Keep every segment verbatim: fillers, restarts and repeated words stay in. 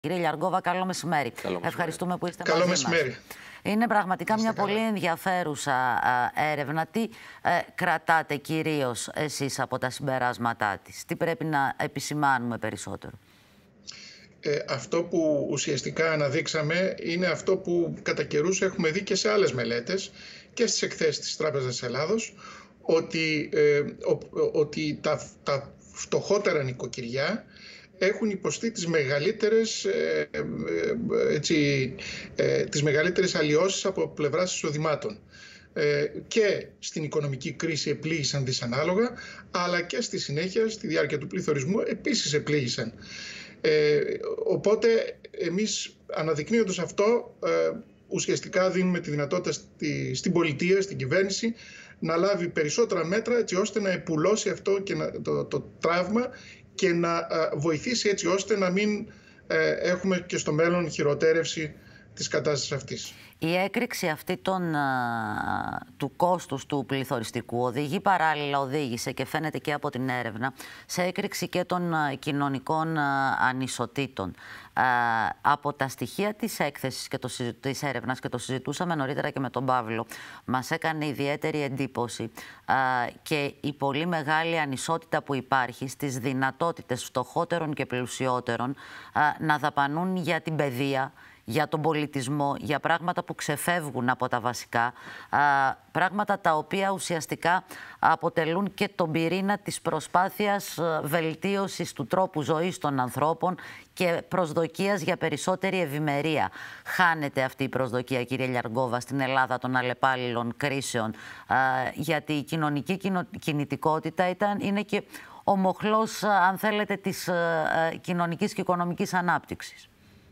Κύριε Λιαργόβα, καλό μεσημέρι. Καλό μεσημέρι. Ευχαριστούμε που είστε καλό μαζί μεσημέρι. μας. Είναι πραγματικά Είστε μια καλά. πολύ ενδιαφέρουσα α, έρευνα. Τι ε, κρατάτε κυρίως εσείς από τα συμπεράσματά της? Τι πρέπει να επισημάνουμε περισσότερο? Ε, αυτό που ουσιαστικά αναδείξαμε είναι αυτό που κατά καιρούς έχουμε δει και σε άλλες μελέτες και στις εκθέσεις της Τράπεζας της Ελλάδος, ότι, ε, ο, ότι τα, τα φτωχότερα νοικοκυριά έχουν υποστεί τις μεγαλύτερες, ε, ε, έτσι, ε, τις μεγαλύτερες αλλοιώσεις από πλευράς εισοδημάτων. Ε, και στην οικονομική κρίση επλήγησαν δυσανάλογα, αλλά και στη συνέχεια, στη διάρκεια του πληθωρισμού, επίσης επλήγησαν. Ε, οπότε εμείς, αναδεικνύοντας αυτό, ε, ουσιαστικά δίνουμε τη δυνατότητα στη, στην πολιτεία, στην κυβέρνηση, να λάβει περισσότερα μέτρα έτσι ώστε να επουλώσει αυτό και να, το, το τραύμα και να ε, βοηθήσει έτσι ώστε να μην ε, έχουμε και στο μέλλον χειροτέρευση της κατάστασης αυτής. Η έκρηξη αυτή των, α, του κόστους του πληθωριστικού οδηγεί παράλληλα, οδήγησε και φαίνεται και από την έρευνα, σε έκρηξη και των α, κοινωνικών α, ανισοτήτων. Α, από τα στοιχεία της έκθεσης και το, της έρευνας, και το συζητούσαμε νωρίτερα και με τον Παύλο, μας έκανε ιδιαίτερη εντύπωση α, και η πολύ μεγάλη ανισότητα που υπάρχει στις δυνατότητες φτωχότερων και πλουσιότερων α, να δαπανούν για την παιδεία, για τον πολιτισμό, για πράγματα που ξεφεύγουν από τα βασικά, α, πράγματα τα οποία ουσιαστικά αποτελούν και τον πυρήνα της προσπάθειας βελτίωσης του τρόπου ζωής των ανθρώπων και προσδοκίας για περισσότερη ευημερία. Χάνεται αυτή η προσδοκία, κύριε Λιαργόβα, στην Ελλάδα των αλλεπάλληλων κρίσεων, α, γιατί η κοινωνική κινητικότητα ήταν, είναι και ο μοχλός, αν θέλετε, της α, κοινωνικής και οικονομικής ανάπτυξης.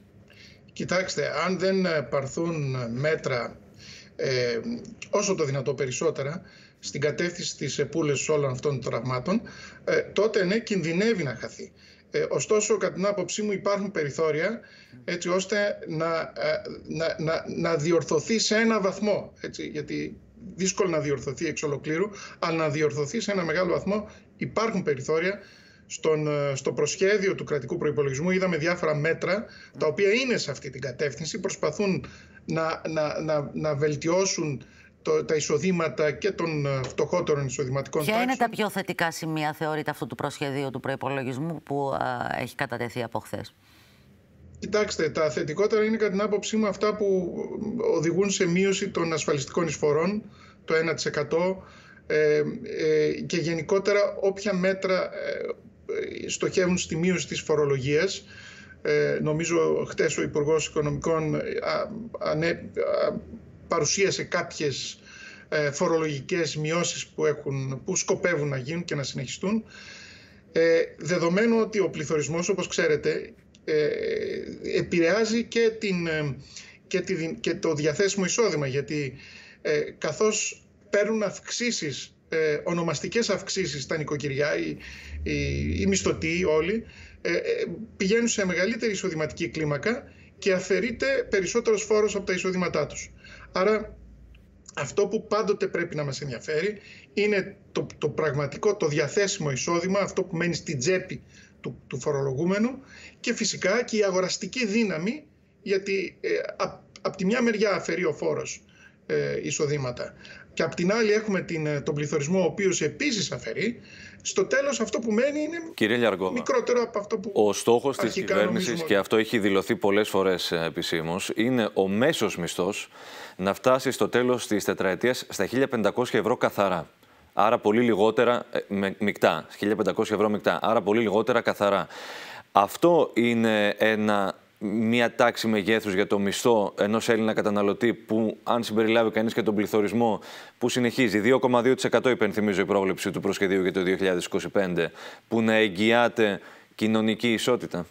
Κοιτάξτε, αν δεν πάρθουν μέτρα ε, όσο το δυνατό περισσότερα στην κατεύθυνση της επούλεσης όλων αυτών των τραυμάτων, ε, τότε ναι, κινδυνεύει να χαθεί. Ε, ωστόσο, κατά την άποψή μου, υπάρχουν περιθώρια έτσι ώστε να, ε, να, να, να διορθωθεί σε ένα βαθμό. Έτσι, γιατί δύσκολο να διορθωθεί εξ ολοκλήρου, αλλά να διορθωθεί σε ένα μεγάλο βαθμό. Υπάρχουν περιθώρια. Στον, στο προσχέδιο του κρατικού προϋπολογισμού είδαμε διάφορα μέτρα τα οποία είναι σε αυτή την κατεύθυνση, προσπαθούν να, να, να, να βελτιώσουν το, τα εισοδήματα και των φτωχότερων εισοδηματικών Ποια τάξεων. είναι τα πιο θετικά σημεία, θεωρείτε, αυτού του προσχεδίου του προϋπολογισμού που α, έχει κατατεθεί από χθες? Κοιτάξτε, τα θετικότερα είναι κατά την άποψή μου αυτά που οδηγούν σε μείωση των ασφαλιστικών εισφορών, το ένα τοις εκατό, ε, ε, και γενικότερα όποια μέτρα ε, στοχεύουν στη μείωση της φορολογίας. Ε, νομίζω χτες ο Υπουργός Οικονομικών α, ανέ, α, παρουσίασε κάποιες ε, φορολογικές μειώσεις που, έχουν, που σκοπεύουν να γίνουν και να συνεχιστούν. Ε, δεδομένου ότι ο πληθωρισμός, όπως ξέρετε, ε, επηρεάζει και, την, και, τη, και το διαθέσιμο εισόδημα, γιατί ε, καθώς παίρνουν αυξήσεις, ε, ονομαστικές αυξήσεις στα νοικοκυριά, οι, οι, οι μισθωτοί όλοι, ε, ε, πηγαίνουν σε μεγαλύτερη εισοδηματική κλίμακα και αφαιρείται περισσότερος φόρος από τα εισοδήματά τους. Άρα αυτό που πάντοτε πρέπει να μας ενδιαφέρει είναι το, το πραγματικό, το διαθέσιμο εισόδημα, αυτό που μένει στην τσέπη του, του φορολογούμενου, και φυσικά και η αγοραστική δύναμη, γιατί ε, από απ τη μια μεριά αφαιρεί ο φόρος ε, εισοδήματα και απ' την άλλη έχουμε την, τον πληθωρισμό, ο οποίος επίσης αφαιρεί. Στο τέλος αυτό που μένει είναι, κύριε Λιαργόβα, μικρότερο από αυτό που ο στόχος της κυβέρνησης, νομίζουμε. Και αυτό έχει δηλωθεί πολλές φορές επισήμως, είναι ο μέσος μισθός να φτάσει στο τέλος της τετραετίας στα χίλια πεντακόσια ευρώ καθαρά. Άρα πολύ λιγότερα με, μεικτά, χίλια πεντακόσια ευρώ μεικτά, άρα πολύ λιγότερα καθαρά. Αυτό είναι ένα... μια τάξη μεγέθους για το μισθό ενός Έλληνα καταναλωτή που, αν συμπεριλάβει κανείς και τον πληθωρισμό που συνεχίζει, δύο κόμμα δύο τοις εκατό υπενθυμίζω η πρόβλεψη του προσχεδίου για το δύο χιλιάδες είκοσι πέντε, που να εγγυάται κοινωνική ισότητα?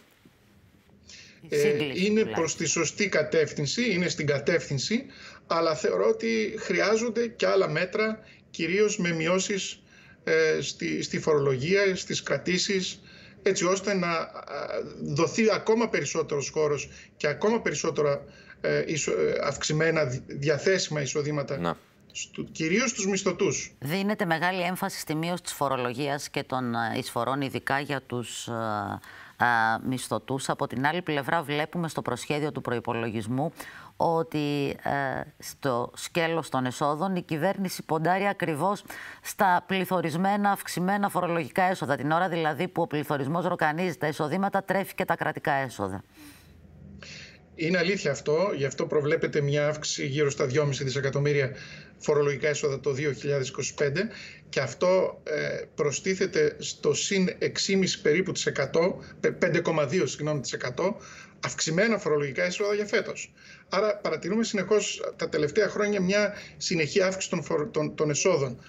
Ε, είναι προς τη σωστή κατεύθυνση, είναι στην κατεύθυνση, αλλά θεωρώ ότι χρειάζονται και άλλα μέτρα, κυρίως με μειώσεις ε, στη, στη φορολογία, στις κρατήσεις, έτσι ώστε να δοθεί ακόμα περισσότερος χώρος και ακόμα περισσότερα ε, αυξημένα διαθέσιμα εισοδήματα, να. Στου, κυρίως στους μισθωτούς. Δίνεται μεγάλη έμφαση στη μείωση της φορολογίας και των εισφορών, ειδικά για τους μισθωτούς. Από την άλλη πλευρά βλέπουμε στο προσχέδιο του προϋπολογισμού ότι ε, στο σκέλος των εσόδων η κυβέρνηση ποντάρει ακριβώς στα πληθωρισμένα, αυξημένα φορολογικά έσοδα. Την ώρα δηλαδή που ο πληθωρισμός ροκανίζει τα εισοδήματα, τρέφει και τα κρατικά έσοδα. Είναι αλήθεια αυτό, γι' αυτό προβλέπεται μια αύξηση γύρω στα δυόμισι δισεκατομμύρια φορολογικά έσοδα το δύο χιλιάδες είκοσι πέντε και αυτό ε, προστίθεται στο συν έξι κόμμα πέντε περίπου της εκατό, πέντε κόμμα δύο συγγνώμη της εκατό αυξημένα φορολογικά έσοδα για φέτος. Άρα παρατηρούμε συνεχώς τα τελευταία χρόνια μια συνεχή αύξηση των, φορο, των, των εσόδων.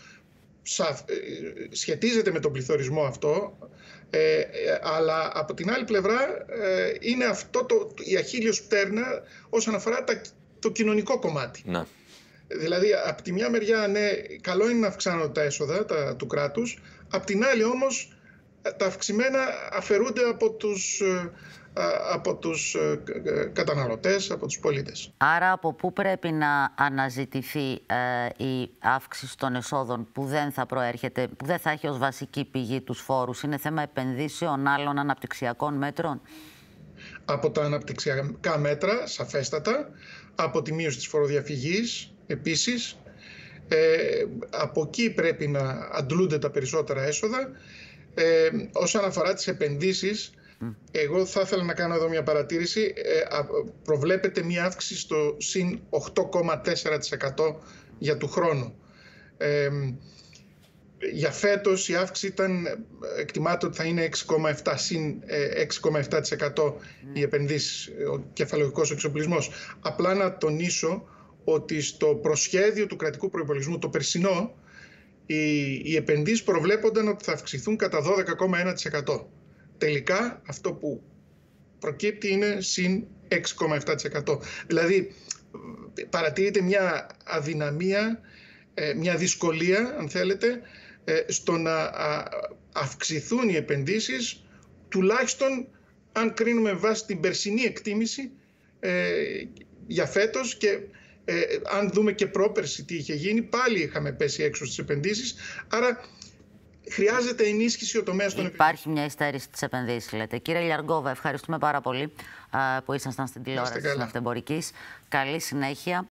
Σχετίζεται με τον πληθωρισμό αυτό, ε, αλλά από την άλλη πλευρά ε, είναι αυτό το, η αχίλλειος πτέρνα όσον αφορά τα, το κοινωνικό κομμάτι. Να. Δηλαδή, από τη μια μεριά, ναι, καλό είναι να αυξάνονται τα έσοδα τα, του κράτους, απ' την άλλη όμως τα αυξημένα αφαιρούνται από τους, από τους καταναλωτές, από τους πολίτες. Άρα από πού πρέπει να αναζητηθεί ε, η αύξηση των εσόδων που δεν θα προέρχεται, που δεν θα έχει ως βασική πηγή τους φόρους? Είναι θέμα επενδύσεων, άλλων αναπτυξιακών μέτρων? Από τα αναπτυξιακά μέτρα, σαφέστατα, από τη μείωση της φοροδιαφυγής επίσης. Ε, από εκεί πρέπει να αντλούνται τα περισσότερα έσοδα. Ε, όσον αφορά τις επενδύσεις, mm. εγώ θα ήθελα να κάνω εδώ μια παρατήρηση. Ε, προβλέπεται μια αύξηση στο συν οκτώ κόμμα τέσσερα τοις εκατό για του χρόνου. Ε, για φέτος η αύξηση ήταν, εκτιμάται ότι θα είναι έξι κόμμα επτά, συν έξι κόμμα επτά τοις εκατό mm. οι επενδύσεις, ο κεφαλαιογικός εξοπλισμός. Απλά να τονίσω ότι στο προσχέδιο του κρατικού προϋπολογισμού, το περσινό, οι, οι επενδύσεις προβλέπονταν ότι θα αυξηθούν κατά δώδεκα κόμμα ένα τοις εκατό. Τελικά αυτό που προκύπτει είναι συν έξι κόμμα επτά τοις εκατό. Δηλαδή παρατηρείται μια αδυναμία, μια δυσκολία αν θέλετε, στο να αυξηθούν οι επενδύσεις, τουλάχιστον αν κρίνουμε βάσει την περσινή εκτίμηση για φέτος, και Ε, αν δούμε και πρόπερση τι είχε γίνει, πάλι είχαμε πέσει έξω στις επενδύσεις. Άρα χρειάζεται ενίσχυση ο τομέας των επενδύσεων. Υπάρχει μια υστέρηση στις επενδύσεις, λέτε. Κύριε Λιαργόβα, ευχαριστούμε πάρα πολύ α, που ήσασταν στην τηλεόραση της Ναυτεμπορικής. Καλή συνέχεια.